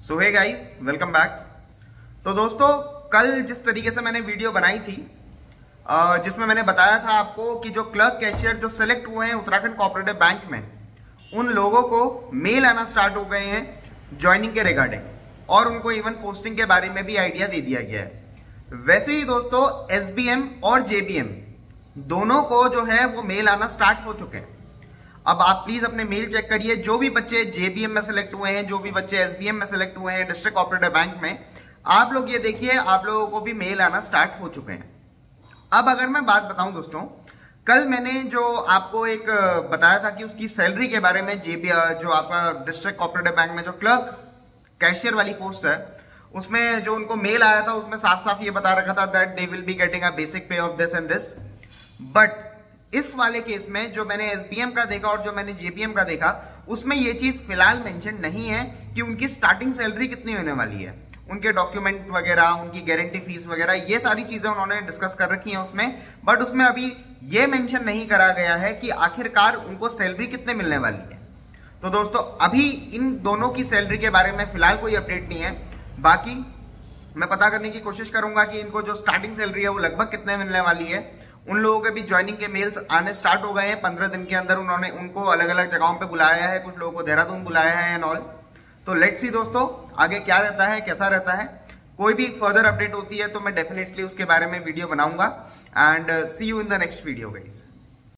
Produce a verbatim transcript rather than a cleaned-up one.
सो hey guys, welcome back. तो दोस्तों, कल जिस तरीके से मैंने वीडियो बनाई थी जिसमें मैंने बताया था आपको कि जो क्लर्क कैशियर जो सेलेक्ट हुए हैं उत्तराखंड कोऑपरेटिव बैंक में, उन लोगों को मेल आना स्टार्ट हो गए हैं ज्वाइनिंग के रिगार्डिंग और उनको इवन पोस्टिंग के बारे में भी आइडिया दे दिया गया है। वैसे ही दोस्तों, एसबीएम और जेबीएम दोनों को जो है वो मेल आना स्टार्ट हो चुके हैं। अब आप प्लीज अपने मेल चेक करिए। जो भी बच्चे जेबीएम में सेलेक्ट हुए हैं, जो भी बच्चे एसबीएम में सेलेक्ट हुए हैं डिस्ट्रिक्ट कोऑपरेटिव बैंक में, आप लोग ये देखिए, आप लोगों को भी मेल आना स्टार्ट हो चुके हैं। अब अगर मैं बात बताऊं दोस्तों, कल मैंने जो आपको एक बताया था कि उसकी सैलरी के बारे में, जेबी जो आपका डिस्ट्रिक्ट कोऑपरेटिव बैंक में जो क्लर्क कैशियर वाली पोस्ट है, उसमें जो उनको मेल आया था उसमें साफ साफ ये बता रखा था that they will be getting a basic pay of this and this. But इस वाले केस में जो मैंने एसबीएम का देखा और जो मैंने जेबीएम का देखा, उसमें ये चीज फिलहाल मेंशन नहीं है कि उनकी स्टार्टिंग सैलरी कितनी होने वाली है। उनके डॉक्यूमेंट वगैरह, उनकी गारंटी फीस वगैरह, ये सारी चीजें उन्होंने डिस्कस कर रखी हैं उसमें, बट उसमें अभी ये मेंशन नहीं करा गया है कि आखिरकार उनको सैलरी कितने मिलने वाली है। तो दोस्तों, अभी इन दोनों की सैलरी के बारे में फिलहाल कोई अपडेट नहीं है। बाकी मैं पता करने की कोशिश करूंगा कि इनको जो स्टार्टिंग सैलरी है वो लगभग कितने मिलने वाली है। उन लोगों के भी ज्वाइनिंग के मेल्स आने स्टार्ट हो गए हैं। पंद्रह दिन के अंदर उन्होंने उनको अलग अलग जगहों पे बुलाया है, कुछ लोगों को देहरादून बुलाया है एंड ऑल। तो लेट्स सी दोस्तों, आगे क्या रहता है, कैसा रहता है। कोई भी फर्दर अपडेट होती है तो मैं डेफिनेटली उसके बारे में वीडियो बनाऊंगा। And see you in the next video guys.